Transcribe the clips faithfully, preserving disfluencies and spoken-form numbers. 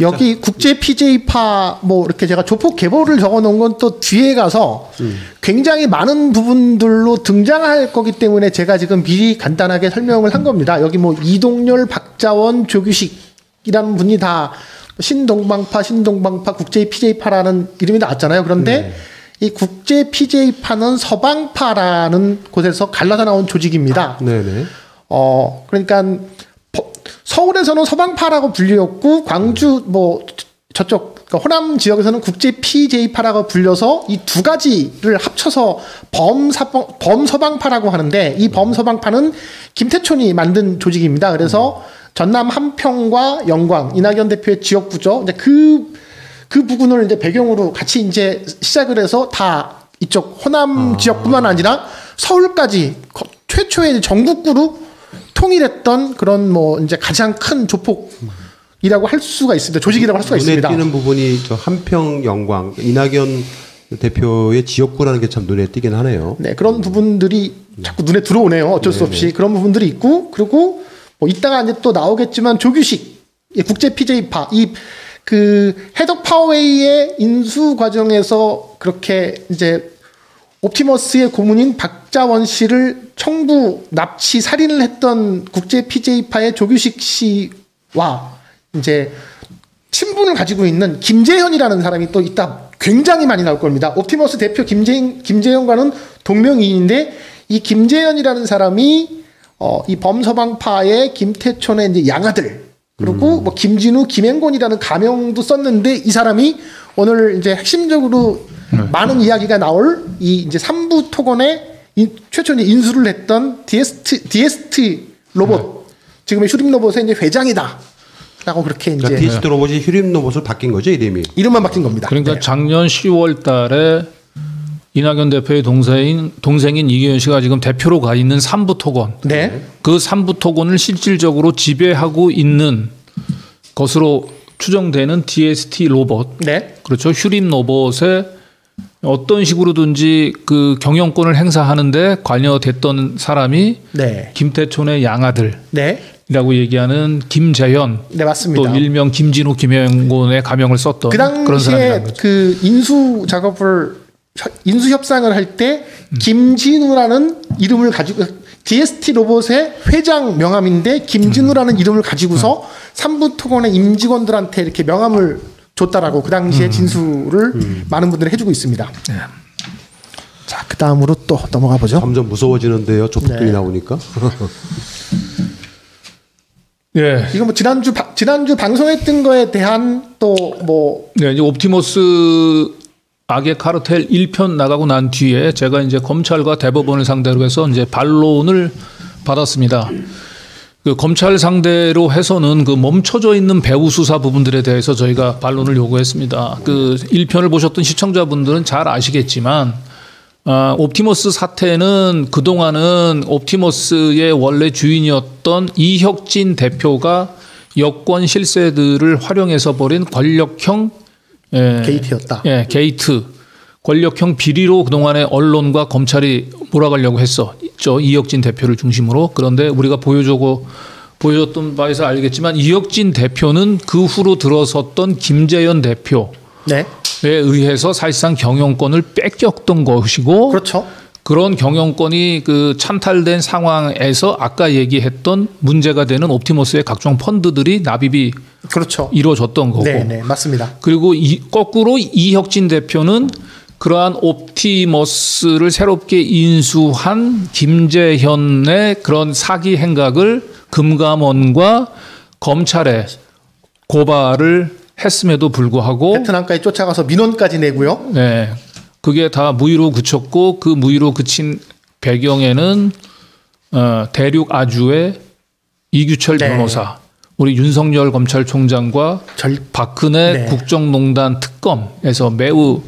여기 국제 피제이파 뭐 이렇게 제가 조폭 계보를 적어놓은 건 또 뒤에 가서 음. 굉장히 많은 부분들로 등장할 거기 때문에 제가 지금 미리 간단하게 설명을 한 겁니다. 여기 뭐 이동열, 박자원, 조규식이라는 분이 다 신동방파, 신동방파, 국제 피제이파라는 이름이 나왔잖아요. 그런데 네. 이 국제 피제이파는 서방파라는 곳에서 갈라서 나온 조직입니다. 네네. 어 그러니까 서울에서는 서방파라고 불렸고 광주 뭐 저쪽 그러니까 호남 지역에서는 국제 피제이파라고 불려서 이 두 가지를 합쳐서 범사방 범서방파라고 하는데 이 범서방파는 김태촌이 만든 조직입니다. 그래서 음. 전남 한평과 영광 이낙연 대표의 지역구죠. 이제 그 그 부분을 이제 배경으로 같이 이제 시작을 해서 다 이쪽 호남 아. 지역뿐만 아니라 서울까지 최초의 전국구로 통일했던 그런 뭐 이제 가장 큰 조폭이라고 할 수가 있습니다. 조직이라고 할 수가 눈에 있습니다. 눈에 띄는 부분이 저 한평 영광 이낙연 대표의 지역구라는 게 참 눈에 띄긴 하네요. 네, 그런 부분들이 자꾸 눈에 들어오네요. 어쩔 수 없이 네네. 그런 부분들이 있고 그리고 뭐 이따가 이제 또 나오겠지만 조규식 국제 피제이파 이 그 해독 파워웨이의 인수 과정에서 그렇게 이제 옵티머스의 고문인 박자원 씨를 청부 납치 살인을 했던 국제 피제이파의 조규식 씨와 이제 친분을 가지고 있는 김재현이라는 사람이 또 이따 굉장히 많이 나올 겁니다. 옵티머스 대표 김재 김재현과는 동명이인인데 이 김재현이라는 사람이 어, 이 범서방파의 김태촌의 이제 양아들 그리고 음. 뭐 김진우, 김행곤이라는 가명도 썼는데 이 사람이 오늘 이제 핵심적으로 네. 많은 이야기가 나올 이 이제 삼부 토건에 인, 최초 이제 인수를 했던 디에스티 디에스티 로봇 네. 지금의 휴림 로봇의 이제 회장이다. 라고 그렇게 이제 그러니까 디에스티 로봇이 휴림 로봇으로 바뀐 거죠 이름이. 이름만 바뀐 겁니다. 그러니까 네. 작년 시월달에 이낙연 대표의 동생인 동생인 이계현 씨가 지금 대표로 가 있는 삼부 토건. 네. 그 삼부 토건을 실질적으로 지배하고 있는 것으로 추정되는 디에스티 로봇. 네. 그렇죠. 휴림 로봇에 어떤 식으로든지 그 경영권을 행사하는데 관여됐던 사람이 네. 김태촌의 양아들. 네. 이라고 얘기하는 김재현, 네 맞습니다. 또 일명 김진우, 김행곤의 가명을 썼던 그 그런 사람이라는 거죠. 그 인수 작업을 인수 협상을 할 때 음. 김진우라는 이름을 가지고 디에스티 로봇의 회장 명함인데 김진우라는 음. 이름을 가지고서 음. 삼부 토건의 임직원들한테 이렇게 명함을 줬다라고 그 당시에 음. 진술을 음. 많은 분들이 해주고 있습니다. 네. 자, 그 다음으로 또 넘어가 보죠. 점점 무서워지는데요. 조폭들이 네. 나오니까. 예. 이거 뭐 지난주 바, 지난주 방송했던 거에 대한 또 뭐 네, 이제 옵티머스 악의 카르텔 일 편 나가고 난 뒤에 제가 이제 검찰과 대법원을 상대로 해서 이제 반론을 받았습니다. 그 검찰 상대로 해서는 그 멈춰져 있는 배후 수사 부분들에 대해서 저희가 반론을 요구했습니다. 그 일 편을 보셨던 시청자분들은 잘 아시겠지만 아, 옵티머스 사태는 그동안은 옵티머스의 원래 주인이었던 이혁진 대표가 여권 실세들을 활용해서 벌인 권력형 예, 게이트였다. 예, 게이트. 권력형 비리로 그동안에 언론과 검찰이 몰아가려고 했었죠. 이혁진 대표를 중심으로. 그런데 우리가 보여주고 보여줬던 바에서 알겠지만 이혁진 대표는 그 후로 들어섰던 김재현 대표에 네. 의해서 사실상 경영권을 뺏겼던 것이고 그렇죠. 그런 경영권이 그 찬탈된 상황에서 아까 얘기했던 문제가 되는 옵티머스의 각종 펀드들이 납입이 그렇죠. 이루어졌던 거고. 네, 네, 맞습니다. 그리고 이, 거꾸로 이혁진 대표는 그러한 옵티머스를 새롭게 인수한 김재현의 그런 사기 행각을 금감원과 검찰에 고발을 했음에도 불구하고 베트남까지 쫓아가서 민원까지 내고요. 네. 그게 다 무의로 그쳤고 그 무의로 그친 배경에는 어, 대륙 아주의 이규철 네. 변호사, 우리 윤석열 검찰총장과 절... 박근혜 네. 국정농단 특검에서 매우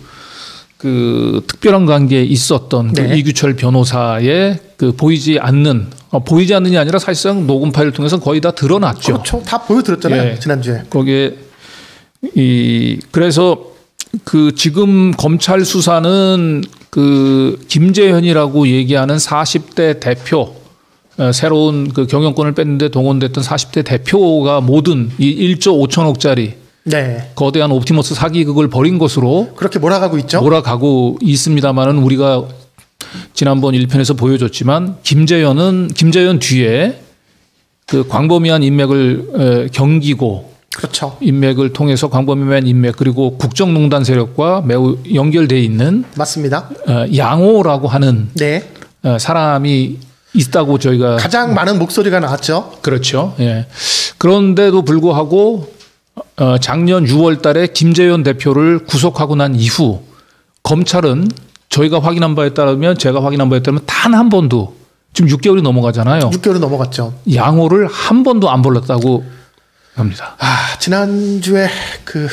그 특별한 관계에 있었던 네. 그 이규철 변호사의 그 보이지 않는 어, 보이지 않는이 아니라 사실상 녹음 파일을 통해서 거의 다 드러났죠. 그렇죠. 다 보여드렸잖아요. 예. 지난주에. 거기에 이 그래서 그 지금 검찰 수사는 그 김재현이라고 얘기하는 사십 대 대표 새로운 그 경영권을 뺐는데 동원됐던 사십 대 대표가 모든 이 일조 오천억짜리 네. 거대한 옵티머스 사기극을 벌인 것으로 그렇게 몰아가고 있죠. 몰아가고 있습니다만은 우리가 지난번 일 편에서 보여줬지만 김재현은 김재현 뒤에 그 광범위한 인맥을 경기고 그렇죠. 인맥을 통해서 광범위한 인맥 그리고 국정농단 세력과 매우 연결돼 있는 맞습니다. 양호라고 하는 네. 사람이 있다고 저희가 가장 많은 목소리가 나왔죠. 그렇죠. 예. 그런데도 불구하고 작년 유월 달에 김재현 대표를 구속하고 난 이후 검찰은 저희가 확인한 바에 따르면 제가 확인한 바에 따르면 단 한 번도 지금 육 개월이 넘어가잖아요. 육 개월이 넘어갔죠. 양호를 한 번도 안 불렀다고 합니다. 아, 지난주에 그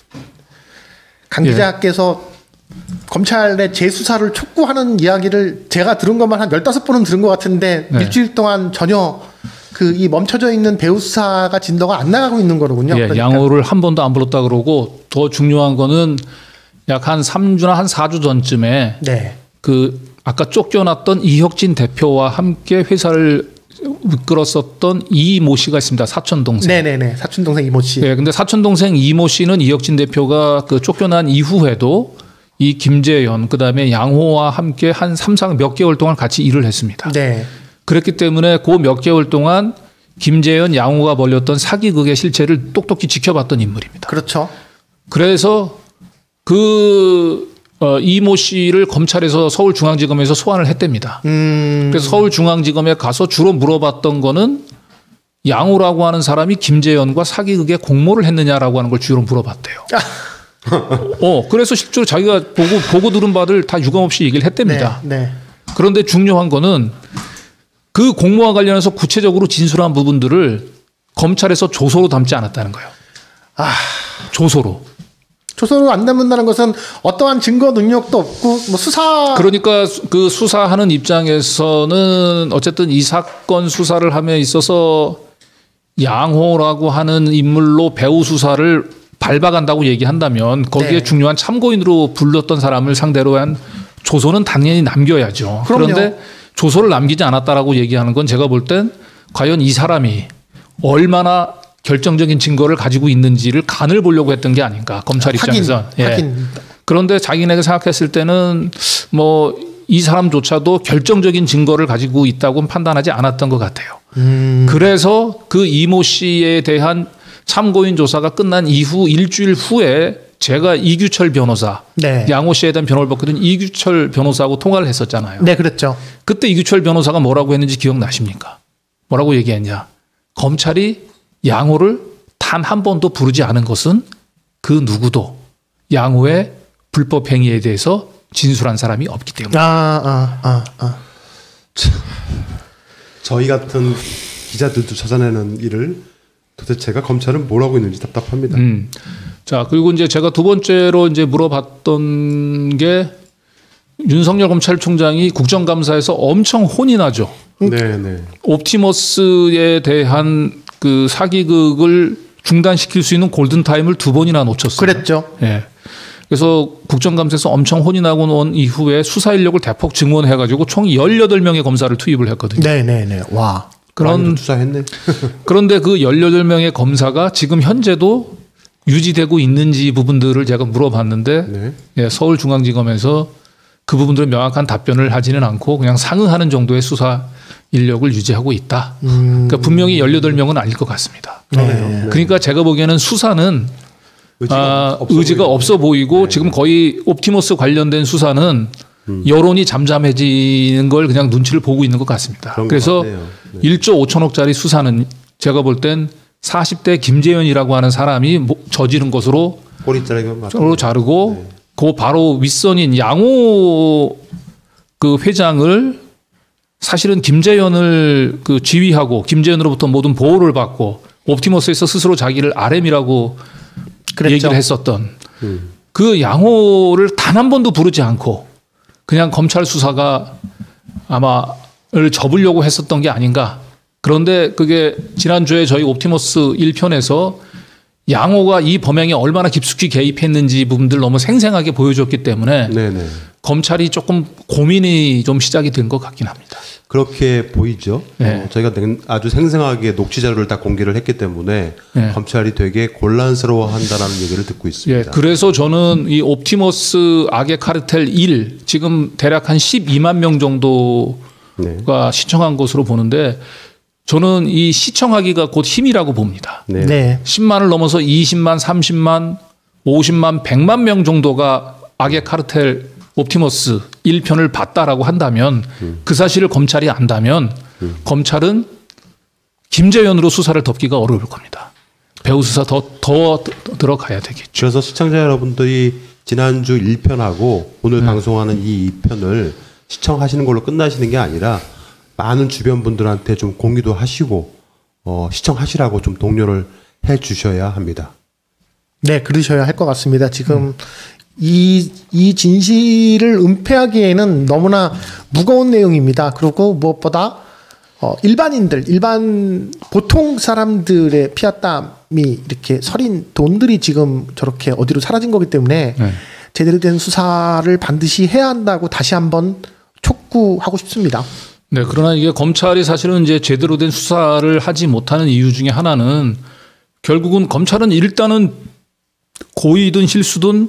강 기자께서 예. 검찰의 재수사를 촉구하는 이야기를 제가 들은 것만 한 열다섯 번은 들은 것 같은데 네. 일주일 동안 전혀 그 이 멈춰져 있는 배후 수사가 진도가 안 나가고 있는 거로군요. 예, 그러니까. 양호를 한 번도 안 불렀다 그러고 더 중요한 거는 약 한 삼 주나 한 사 주 전쯤에 네. 그 아까 쫓겨났던 이혁진 대표와 함께 회사를 이끌었었던 이모 씨가 있습니다. 사촌 동생. 네네네. 사촌 동생 이모 씨. 네, 근데 사촌 동생 이모 씨는 이혁진 대표가 그 쫓겨난 이후에도 이 김재현 그다음에 양호와 함께 한 삼, 사 몇 개월 동안 같이 일을 했습니다. 네. 그렇기 때문에 그 몇 개월 동안 김재현 양호가 벌였던 사기극의 실체를 똑똑히 지켜봤던 인물입니다. 그렇죠. 그래서 그 어, 이모 씨를 검찰에서 서울중앙지검에서 소환을 했답니다. 음. 그래서 서울중앙지검에 가서 주로 물어봤던 거는 양호라고 하는 사람이 김재현과 사기극에 공모를 했느냐라고 하는 걸 주로 물어봤대요. 어, 그래서 실제로 자기가 보고, 보고 들은 바를 다 유감없이 얘기를 했답니다. 네, 네. 그런데 중요한 거는 그 공모와 관련해서 구체적으로 진술한 부분들을 검찰에서 조서로 담지 않았다는 거예요. 아. 조서로. 조서로 안 담는다는 것은 어떠한 증거 능력도 없고 뭐 수사 그러니까 그 수사하는 입장에서는 어쨌든 이 사건 수사를 함에 있어서 양호라고 하는 인물로 배후 수사를 밟아간다고 얘기한다면 거기에 네. 중요한 참고인으로 불렀던 사람을 상대로 한 조서는 당연히 남겨야죠. 그럼요. 그런데 조서를 남기지 않았다라고 얘기하는 건 제가 볼 땐 과연 이 사람이 얼마나 결정적인 증거를 가지고 있는지를 간을 보려고 했던 게 아닌가 검찰 입장에서. 확인, 예. 확인. 그런데 자기네가 생각했을 때는 뭐 이 사람조차도 결정적인 증거를 가지고 있다고 판단하지 않았던 것 같아요. 음. 그래서 그 이모 씨에 대한 참고인 조사가 끝난 이후 일주일 후에 제가 이규철 변호사, 네. 양호 씨에 대한 변호를 받거든 이규철 변호사하고 통화를 했었잖아요. 네, 그랬죠. 그때 이규철 변호사가 뭐라고 했는지 기억나십니까? 뭐라고 얘기했냐? 검찰이 양호를 단 한 번도 부르지 않은 것은 그 누구도 양호의 불법 행위에 대해서 진술한 사람이 없기 때문에. 아, 아, 아, 아. 저희 같은 기자들도 찾아내는 일을 도대체가 검찰은 뭘 하고 있는지 답답합니다. 음. 자, 그리고 이제 제가 두 번째로 이제 물어봤던 게 윤석열 검찰총장이 국정감사에서 엄청 혼이 나죠. 네, 네. 옵티머스에 대한 그 사기극을 중단시킬 수 있는 골든타임을 두 번이나 놓쳤어요. 그랬죠. 예. 그래서 국정감사에서 엄청 혼이 나고 온 이후에 수사 인력을 대폭 증원해가지고 총 열여덟 명의 검사를 투입을 했거든요. 네네네. 와. 그런 투사했네. 그런데 그 열여덟 명의 검사가 지금 현재도 유지되고 있는지 부분들을 제가 물어봤는데 네. 예, 서울중앙지검에서 그 부분들은 명확한 답변을 하지는 않고 그냥 상응하는 정도의 수사 인력을 유지하고 있다. 음. 그러니까 분명히 열여덟 명은 아닐 것 같습니다. 네. 그러니까 제가 보기에는 수사는 의지가, 아, 없어, 의지가 보이고. 없어 보이고 네. 지금 거의 옵티머스 관련된 수사는 음. 여론이 잠잠해지는 걸 그냥 눈치를 보고 있는 것 같습니다. 그런 그래서 것 같네요. 네. 일조 오천억짜리 수사는 제가 볼 땐 사십 대 김재현이라고 하는 사람이 저지른 것으로 꼬리 자르기 로 자르고 네. 그 바로 윗선인 양호 그 회장을 사실은 김재현을 그 지휘하고 김재현으로부터 모든 보호를 받고 옵티머스에서 스스로 자기를 알엠이라고 그랬죠. 얘기를 했었던 음. 그 양호를 단 한 번도 부르지 않고 그냥 검찰 수사가 아마를 접으려고 했었던 게 아닌가. 그런데 그게 지난주에 저희 옵티머스 일 편에서 양호가 이 범행에 얼마나 깊숙이 개입했는지 부분들 너무 생생하게 보여줬기 때문에 네네. 검찰이 조금 고민이 좀 시작이 된 것 같긴 합니다. 그렇게 보이죠. 네. 어, 저희가 아주 생생하게 녹취 자료를 다 공개를 했기 때문에 네. 검찰이 되게 gon란스러워한다라는 얘기를 듣고 있습니다. 예, 그래서 저는 이 옵티머스 악의 카르텔 일 지금 대략 한 십이만 명 정도가 네. 시청한 것으로 보는데 저는 이 시청하기가 곧 힘이라고 봅니다. 네. 네. 십만을 넘어서 이십만, 삼십만, 오십만, 백만 명 정도가 악의 카르텔 옵티머스 일 편을 봤다라고 한다면 음. 그 사실을 검찰이 안다면 음. 검찰은 김재현으로 수사를 덮기가 어려울 겁니다. 배후 수사 더, 더 들어가야 되겠죠. 그래서 시청자 여러분들이 지난주 일 편하고 오늘 네. 방송하는 이 이 편을 시청하시는 걸로 끝나시는 게 아니라 많은 주변 분들한테 좀 공유도 하시고 어, 시청하시라고 좀 독려를 해 주셔야 합니다. 네, 그러셔야 할 것 같습니다. 지금 음. 이, 이 진실을 은폐하기에는 너무나 무거운 내용입니다. 그리고 무엇보다 어, 일반인들, 일반 보통 사람들의 피와 땀이 이렇게 서린 돈들이 지금 저렇게 어디로 사라진 거기 때문에 네. 제대로 된 수사를 반드시 해야 한다고 다시 한번 촉구하고 싶습니다. 네, 그러나 이게 검찰이 사실은 이제 제대로 된 수사를 하지 못하는 이유 중에 하나는 결국은 검찰은 일단은 고의든 실수든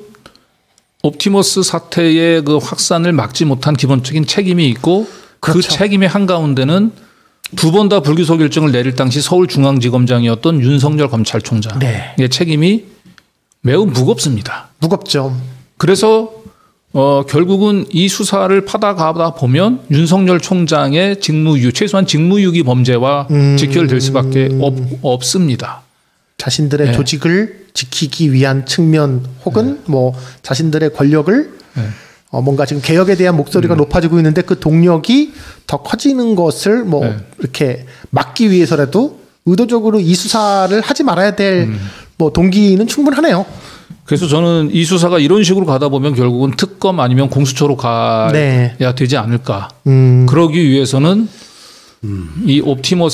옵티머스 사태의 그 확산을 막지 못한 기본적인 책임이 있고 그렇죠. 그 책임의 한가운데는 두 번 다 불기소 결정을 내릴 당시 서울중앙지검장이었던 윤석열 검찰총장의 네. 책임이 매우 무겁습니다. 무겁죠. 그래서 어, 결국은 이 수사를 파다가다 보면 윤석열 총장의 직무유, 최소한 직무유기 범죄와 음... 직결될 수밖에 없, 없습니다. 자신들의 네. 조직을 지키기 위한 측면 혹은 네. 뭐 자신들의 권력을 네. 어 뭔가 지금 개혁에 대한 목소리가 음. 높아지고 있는데 그 동력이 더 커지는 것을 뭐 네. 이렇게 막기 위해서라도 의도적으로 이 수사를 하지 말아야 될 뭐 음. 동기는 충분하네요. 그래서 저는 이 수사가 이런 식으로 가다 보면 결국은 특검 아니면 공수처로 가야 네. 되지 않을까. 음. 그러기 위해서는 음. 이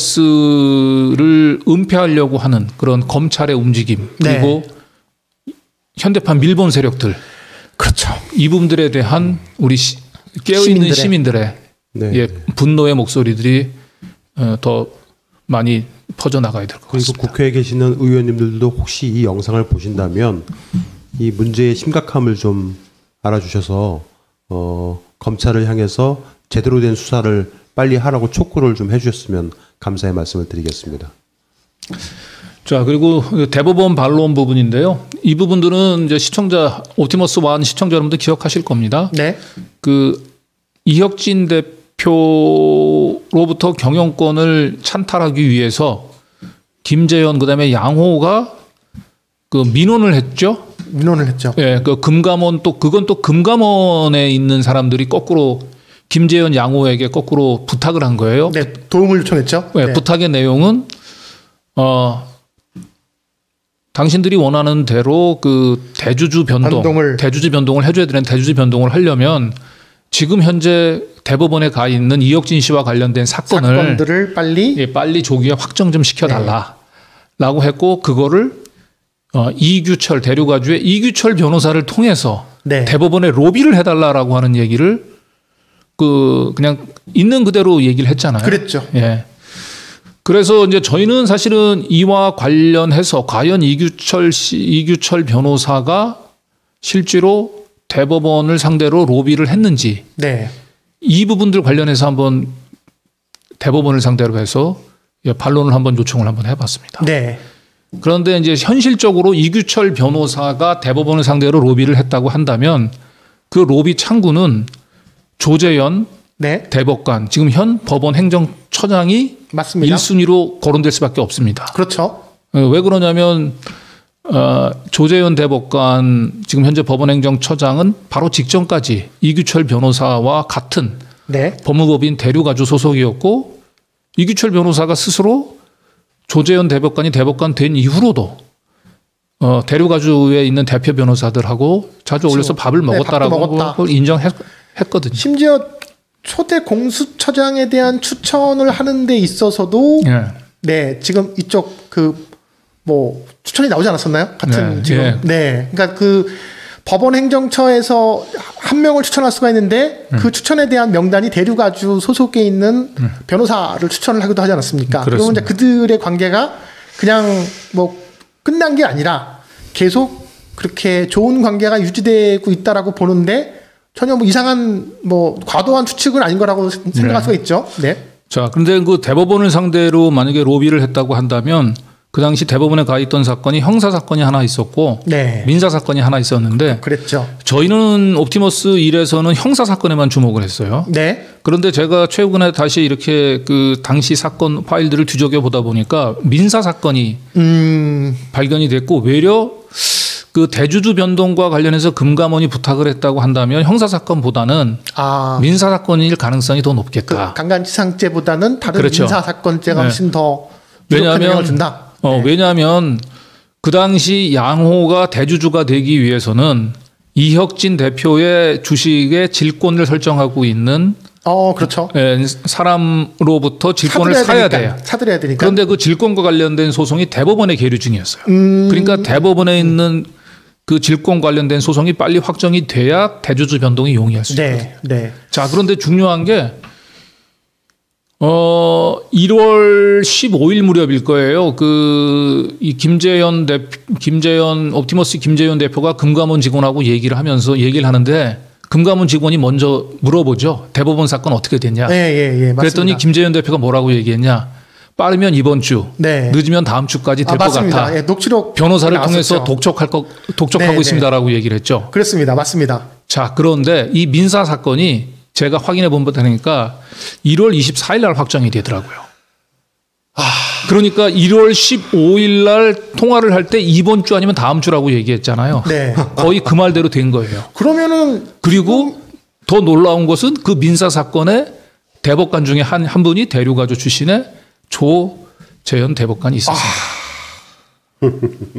옵티머스를 은폐하려고 하는 그런 검찰의 움직임 그리고 네. 현대판 밀본 세력들 그렇죠. 이 부분들에 대한 우리 시, 깨어있는 시민들의, 시민들의 네. 예, 분노의 목소리들이 더 많이 퍼져나가야 될 것 같습니다. 그리고 국회에 계시는 의원님들도 혹시 이 영상을 보신다면 이 문제의 심각함을 좀 알아주셔서 어, 검찰을 향해서 제대로 된 수사를 빨리 하라고 촉구를 좀 해주셨으면 감사의 말씀을 드리겠습니다. 자, 그리고 대법원 반론 부분인데요. 이 부분들은 이제 시청자, 옵티머스 원 시청자 여러분들 기억하실 겁니다. 네. 그 이혁진 대표로부터 경영권을 찬탈하기 위해서 김재현 그다음에 양호가 그 민원을 했죠. 민원을 했죠. 예, 그 금감원 또 그건 또 금감원에 있는 사람들이 거꾸로 김재현 양호에게 거꾸로 부탁을 한 거예요. 네, 도움을 요청했죠. 네, 네. 부탁의 내용은 어 당신들이 원하는 대로 그 대주주 변동, 변동을. 대주주 변동을 해줘야 되는 대주주 변동을 하려면 지금 현재 대법원에 가 있는 이혁진 씨와 관련된 사건을 사건들을 빨리 예, 빨리 조기에 확정 좀 시켜달라라고 네. 했고 그거를 어, 이규철 대류가주의 이규철 변호사를 통해서 네. 대법원에 로비를 해달라라고 하는 얘기를 그 그냥 있는 그대로 얘기를 했잖아요. 그랬죠. 예. 그래서 이제 저희는 사실은 이와 관련해서 과연 이규철 씨, 이규철 변호사가 실제로 대법원을 상대로 로비를 했는지 네. 이 부분들 관련해서 한번 대법원을 상대로 해서 반론을 한번 요청을 한번 해봤습니다. 네. 그런데 이제 현실적으로 이규철 변호사가 대법원을 상대로 로비를 했다고 한다면 그 로비 창구는 조재현 네. 대법관 지금 현 법원 행정처장이 맞습니다. 일 순위로 거론될 수밖에 없습니다. 그렇죠. 왜 그러냐면 어, 조재현 대법관 지금 현재 법원 행정처장은 바로 직전까지 이규철 변호사와 같은 네. 법무법인 대류가주 소속이었고 이규철 변호사가 스스로 조재현 대법관이 대법관 된 이후로도 어, 대류가주에 있는 대표 변호사들하고 자주 그렇죠. 올려서 밥을 먹었다라고 네, 먹었다. 인정했거든요. 심지어 초대 공수처장에 대한 추천을 하는 데 있어서도 네, 네 지금 이쪽 그 뭐 추천이 나오지 않았었나요? 같은 네, 지금 네. 네, 그러니까 그 법원 행정처에서 한 명을 추천할 수가 있는데 음. 그 추천에 대한 명단이 대륙아주 소속에 있는 음. 변호사를 추천을 하기도 하지 않았습니까? 그러면 이제 그들의 관계가 그냥 뭐 끝난 게 아니라 계속 그렇게 좋은 관계가 유지되고 있다라고 보는데 전혀 뭐 이상한 뭐 과도한 추측은 아닌 거라고 생각할 네. 수가 있죠. 네. 자, 그런데 그 대법원을 상대로 만약에 로비를 했다고 한다면 그 당시 대법원에 가 있던 사건이 형사 사건이 하나 있었고 네. 민사 사건이 하나 있었는데 그랬죠. 저희는 옵티머스 일에서는 형사 사건에만 주목을 했어요. 네. 그런데 제가 최근에 다시 이렇게 그 당시 사건 파일들을 뒤적여 보다 보니까 민사 사건이 음. 발견이 됐고 외려 그 대주주 변동과 관련해서 금감원이 부탁을 했다고 한다면 형사 사건보다는 아. 민사 사건일 가능성이 더 높겠다. 그 강간치상죄보다는 다른 그렇죠. 민사 사건죄가 훨씬 네. 더 왜냐하면 준다. 어, 네. 왜냐하면 그 당시 양호가 대주주가 되기 위해서는 이혁진 대표의 주식의 질권을 설정하고 있는 어, 그렇죠. 예, 사람으로부터 질권을 사야 돼요. 사들여야 되니까. 그런데 그 질권과 관련된 소송이 대법원에 계류 중이었어요. 음. 그러니까 대법원에 있는 그 질권 관련된 소송이 빨리 확정이 돼야 대주주 변동이 용이할 수 있거든요. 네, 네. 자, 그런데 중요한 게 어, 일월 십오일 무렵일 거예요. 그, 이 김재현 대, 김재현, 옵티머스 김재현 대표가 금감원 직원하고 얘기를 하면서 얘기를 하는데 금감원 직원이 먼저 물어보죠. 대법원 사건 어떻게 됐냐. 예, 예, 예. 맞습니다. 그랬더니 김재현 대표가 뭐라고 얘기했냐. 빠르면 이번 주, 네. 늦으면 다음 주까지 될 것 아, 같아. 예, 녹취록 변호사를 통해서 나왔었죠. 독촉할 거, 독촉하고 네, 있습니다라고 네. 얘기를 했죠. 그렇습니다. 맞습니다. 자, 그런데 이 민사 사건이 제가 확인해 본 바니까 일월 이십사일 날 확정이 되더라고요. 아, 그러니까 일월 십오일 날 통화를 할 때 이번 주 아니면 다음 주라고 얘기했잖아요. 네. 거의 그 말대로 된 거예요. 그러면은 그리고 음... 더 놀라운 것은 그 민사 사건의 대법관 중에 한, 한 분이 대륙아주 출신의 조재현 대법관이 있었습니다. 아...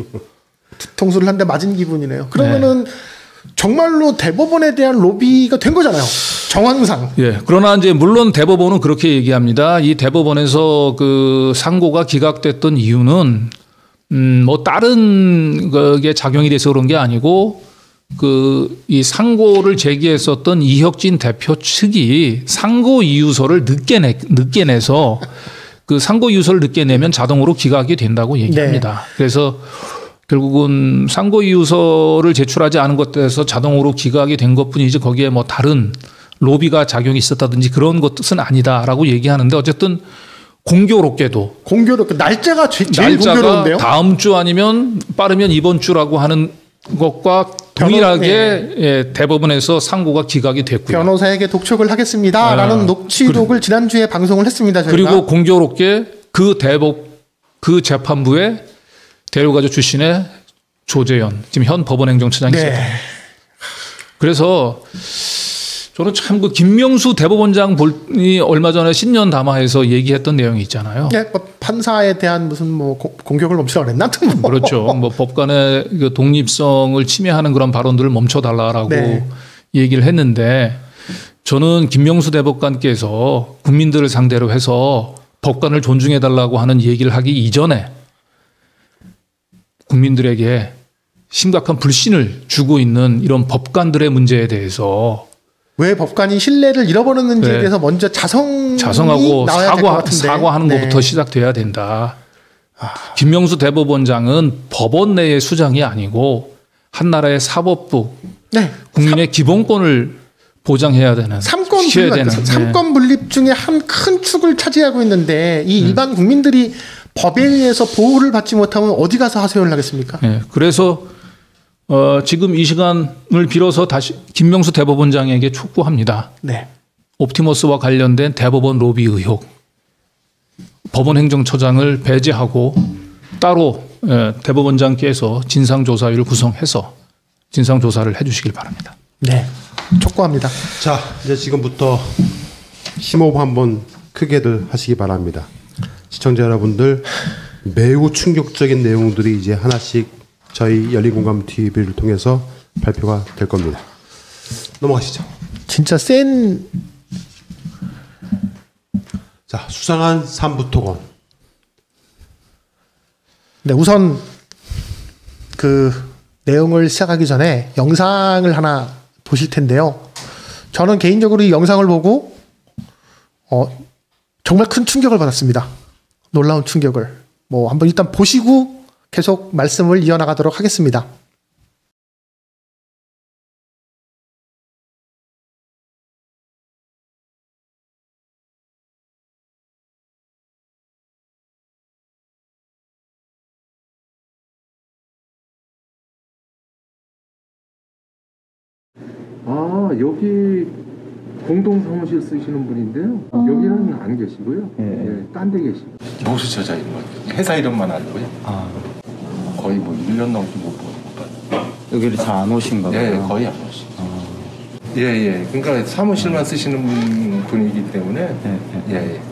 뒤통수를 한 대 맞은 기분이네요. 그러면은 네. 정말로 대법원에 대한 로비가 된 거잖아요. 정황상. 예. 그러나 이제 물론 대법원은 그렇게 얘기합니다. 이 대법원에서 그 상고가 기각됐던 이유는 음 뭐 다른 그게 작용이 돼서 그런 게 아니고 그 이 상고를 제기했었던 이혁진 대표 측이 상고 이유서를 늦게 내 늦게 내서 그 상고 이유서를 늦게 내면 자동으로 기각이 된다고 얘기합니다. 네. 그래서 결국은 상고 이유서를 제출하지 않은 것에서 자동으로 기각이 된 것뿐이지 거기에 뭐 다른 로비가 작용이 있었다든지 그런 것은 아니다라고 얘기하는데 어쨌든 공교롭게도 공교롭게 날짜가 제일 날짜가 공교로운데요. 다음 주 아니면 빠르면 이번 주라고 하는 것과 동일하게 네. 예, 대법원에서 상고가 기각이 됐고요. 변호사에게 독촉을 하겠습니다라는 아, 녹취록을 그래. 지난주에 방송을 했습니다. 저희가. 그리고 공교롭게 그 대법 그 재판부에 대륙아주 출신의 조재현 지금 현 법원행정처장이 네. 있습니다. 그래서 저는 참 그 김명수 대법원장 볼이 얼마 전에 신년 담화에서 얘기했던 내용이 있잖아요. 네, 뭐 판사에 대한 무슨 뭐 공격을 멈추라 그랬나? 뭐. 그렇죠. 뭐 법관의 그 독립성을 침해하는 그런 발언들을 멈춰달라라고 네. 얘기를 했는데 저는 김명수 대법관께서 국민들을 상대로 해서 법관을 존중해달라고 하는 얘기를 하기 이전에 국민들에게 심각한 불신을 주고 있는 이런 법관들의 문제에 대해서 왜 법관이 신뢰를 잃어버렸는지에 네. 대해서 먼저 자성이 자성하고 나와야 될 것 사과, 같은데. 사과하는 네. 것부터 시작돼야 된다. 아. 김명수 대법원장은 법원 내의 수장이 아니고 한 나라의 사법부, 네. 국민의 삼, 기본권을 보장해야 되는 삼권 분립, 되는. 삼권 분립 중에 한 큰 축을 차지하고 있는데 이 일반 음. 국민들이 법에 의해서 보호를 받지 못하면 어디 가서 하소연을 하겠습니까? 네. 그래서 어, 지금 이 시간을 빌어서 다시 김명수 대법원장에게 촉구합니다. 네. 옵티머스와 관련된 대법원 로비 의혹, 법원 행정처장을 배제하고 따로 예, 대법원장께서 진상조사위를 구성해서 진상조사를 해주시길 바랍니다. 네, 촉구합니다. 자, 이제 지금부터 심호흡 한번 크게들 하시기 바랍니다. 시청자 여러분들 매우 충격적인 내용들이 이제 하나씩 저희 열린공감티비를 통해서 발표가 될 겁니다. 넘어가시죠. 진짜 센. 자, 수상한 삼부토건. 네, 우선 그 내용을 시작하기 전에 영상을 하나 보실 텐데요. 저는 개인적으로 이 영상을 보고 어, 정말 큰 충격을 받았습니다. 놀라운 충격을. 뭐 한번 일단 보시고 계속 말씀을 이어나가도록 하겠습니다. 아, 여기 공동 사무실 쓰시는 분인데요. 어. 여기는 안 계시고요. 예. 예, 딴 데 계시고. 정수 처자 이런 거 회사 이름만 알고요. 아, 거의 뭐 일 년 넘게 못 보고 못 봤어요. 여기를 잘 안 오신가 봐요. 예, 거의 안 오시. 아, 예, 예. 그러니까 사무실만 쓰시는 분이기 때문에 예, 예. 예, 예.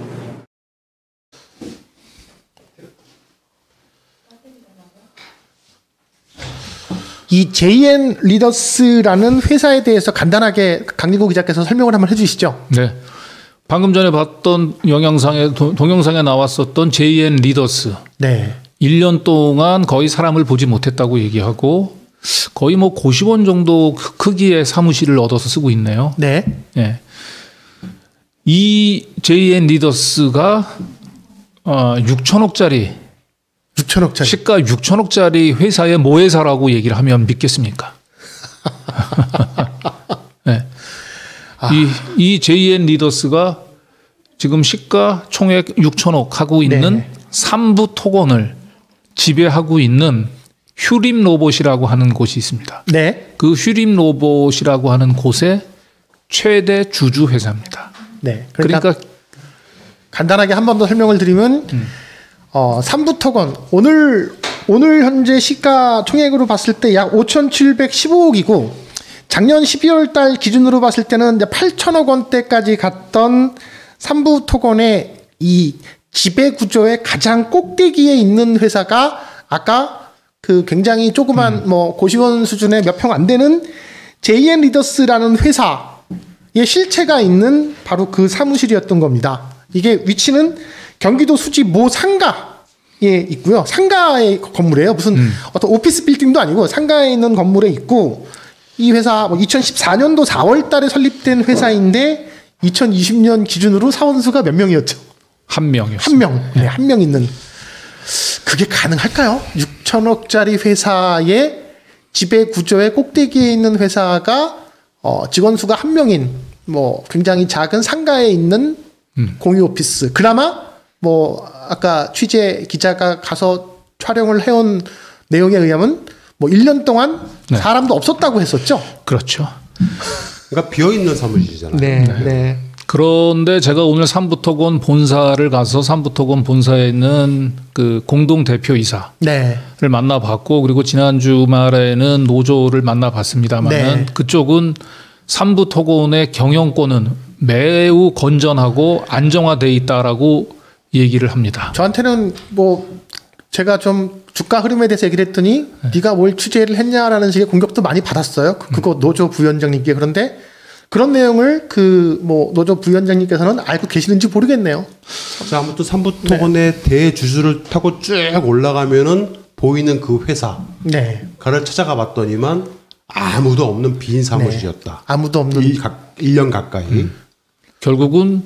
이 제이엔 리더스라는 회사에 대해서 간단하게 강진구 기자께서 설명을 한번 해주시죠. 네. 방금 전에 봤던 영상에 도- 동영상에 나왔었던 제이엔 리더스. 네. 일 년 동안 거의 사람을 보지 못했다고 얘기하고 거의 뭐 고시원 정도 크- 크기의 사무실을 얻어서 쓰고 있네요. 네. 예. 이 제이엔 리더스가 어, 육천억짜리 육천억짜리. 시가 육천억짜리 회사의 모회사라고 얘기를 하면 믿겠습니까? 네. 아. 이, 이 제이엔 리더스가 지금 시가 총액 육천억 하고 있는 네. 삼부 토건을 지배하고 있는 휴림 로봇이라고 하는 곳이 있습니다. 네. 그 휴림 로봇이라고 하는 곳의 최대 주주 회사입니다. 네. 그러니까, 그러니까 간단하게 한 번 더 설명을 드리면 어, 삼부 토건 오늘 오늘 현재 시가 총액으로 봤을 때 약 오천칠백십오억이고 작년 십이월 달 기준으로 봤을 때는 이제 팔천억 원대까지 갔던 삼부 토건의 이 지배 구조의 가장 꼭대기에 있는 회사가 아까 그 굉장히 조그만 음. 뭐 고시원 수준의 몇 평 안 되는 제이엔 리더스라는 회사의 실체가 있는 바로 그 사무실이었던 겁니다. 이게 위치는 경기도 수지 모 상가에 있고요. 상가의 건물이에요. 무슨 음. 어떤 오피스 빌딩도 아니고 상가에 있는 건물에 있고 이 회사 뭐 이천십사 년도 사월 달에 설립된 회사인데 이천이십 년 기준으로 사원수가 몇 명이었죠? 한 명이요. 한 명. 네, 한 명 있는. 그게 가능할까요? 육천억짜리 회사의 지배 구조의 꼭대기에 있는 회사가 어, 직원 수가 한 명인 뭐 굉장히 작은 상가에 있는 음. 공유 오피스. 그나마 뭐 아까 취재 기자가 가서 촬영을 해온 내용에 의하면 뭐 일 년 동안 네. 사람도 없었다고 했었죠. 그렇죠. 그러니까 비어 있는 사무실이잖아요. 네, 네. 그런데 제가 오늘 삼부토건 본사를 가서 삼부토건 본사에 있는 그 공동 대표이사를 네. 만나봤고 그리고 지난 주말에는 노조를 만나봤습니다만은 네. 그쪽은 삼부토건의 경영권은 매우 건전하고 안정화돼 있다라고 얘기를 합니다. 저한테는 뭐 제가 좀 주가 흐름에 대해서 얘기를 했더니 네가 뭘 취재를 했냐라는 식의 공격도 많이 받았어요. 그- 그거 노조 부위원장님께. 그런데 그런 내용을 그 뭐 노조 부위원장님께서는 알고 계시는지 모르겠네요. 자, 아무튼 삼부토건의 대주주를 타고 쭉 올라가면은 보이는 그 회사가를 네. 찾아가 봤더니만 아무도 없는 빈 사무실이었다. 아무도 없는 일, 각, 일 년 가까이. 결국은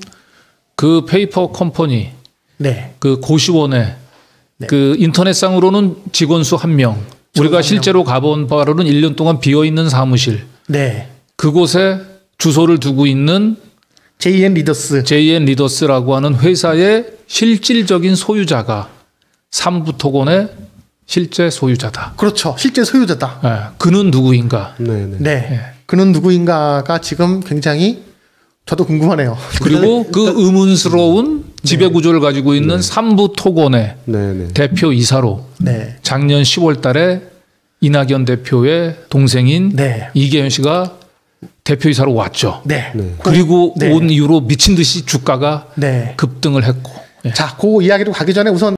그 페이퍼 컴퍼니 네. 그 고시원에 그 인터넷상으로는 직원 수 한 명, 우리가 한 실제로 가본 바로는 일 년 동안 비어 있는 사무실, 네. 그곳에 주소를 두고 있는 제이엔 리더스. 제이엔 리더스라고 하는 회사의 실질적인 소유자가 삼부토건의 실제 소유자다. 그렇죠. 실제 소유자다. 예, 그는 누구인가? 네네. 네. 그는 누구인가가 지금 굉장히 저도 궁금하네요. 그리고 그 의문스러운 지배 구조를 가지고 있는 삼부토건의 네네. 대표이사로 네. 작년 시월 달에 이낙연 대표의 동생인 네. 이계현 씨가 대표이사로 왔죠. 네. 네. 그리고 네. 온 이후로 미친 듯이 주가가 네. 급등을 했고. 예. 자, 그 이야기로 가기 전에 우선